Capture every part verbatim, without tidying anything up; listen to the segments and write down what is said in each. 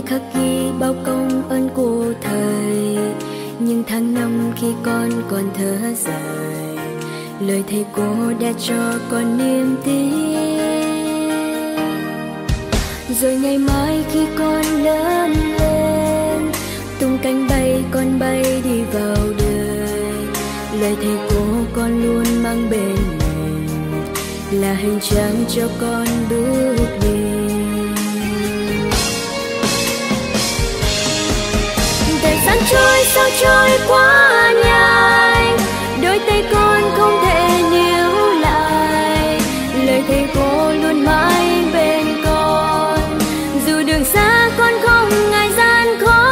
khắc ghi bao công ơn của thầy. Nhưng tháng năm khi con còn thở dài, lời thầy cô đã cho con niềm tin. Rồi ngày mai khi con lớn lên, tung cánh bay con bay đi vào đời. Lời thầy cô con luôn mang bên mình, là hành trang cho con bước đi. Thời gian trôi sao trôi quá nhanh, đôi tay con không thể níu lại. Lời thầy cô luôn mãi bên con, dù đường xa con không ngại gian khó.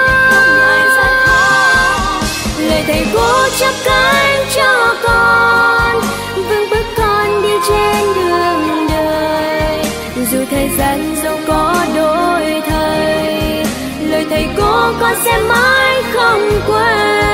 Lời thầy cô chắp cánh cho con, vững bước con đi trên đường đời. Dù thời gian dẫu có đổi thay, lời thầy cô con sẽ mãi không quên.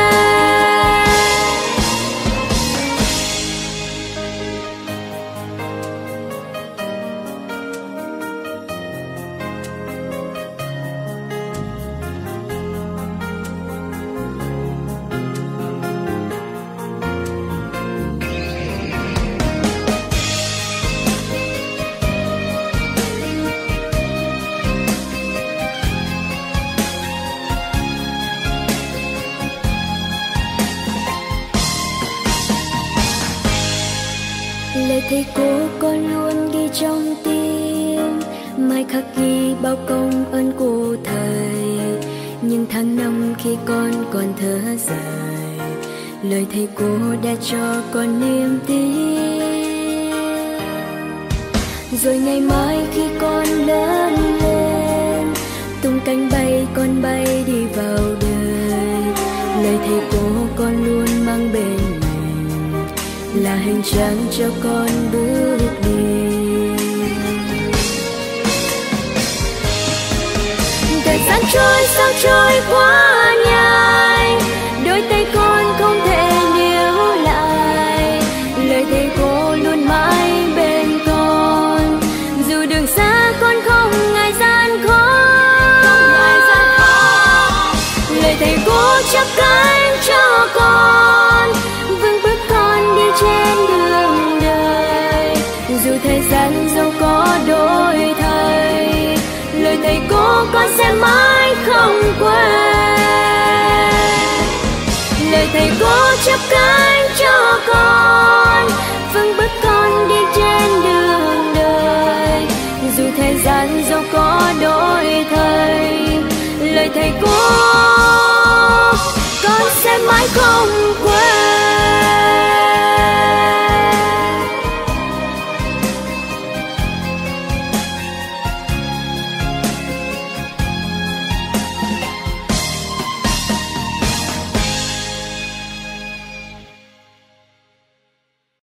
Lời thầy cô con luôn ghi trong tim, mai khắc ghi bao công ơn của thầy. Nhưng tháng năm khi con còn thở dài, lời thầy cô đã cho con niềm tin. Rồi ngày mai khi con lớn lên, tung cánh bay con bay đi vào đời. Lời thầy cô con luôn mang bên mình, là hành trang cho con bước đi. Thời gian trôi sao trôi quá nhanh, đôi tay con không thể níu lại. Lời thầy cô luôn mãi bên con, dù đường xa con không ngại gian khó. Lời thầy cô chắp cánh cho con, vững bước con đi trên đường đời. Dù thời gian dẫu có đổi thay, lời thầy cô con sẽ mãi không quên. Lời thầy cô chắp cánh cho con, vững bước con đi trên đường đời. Dù thời gian dẫu có đổi thay, lời thầy cô con sẽ mãi không quên.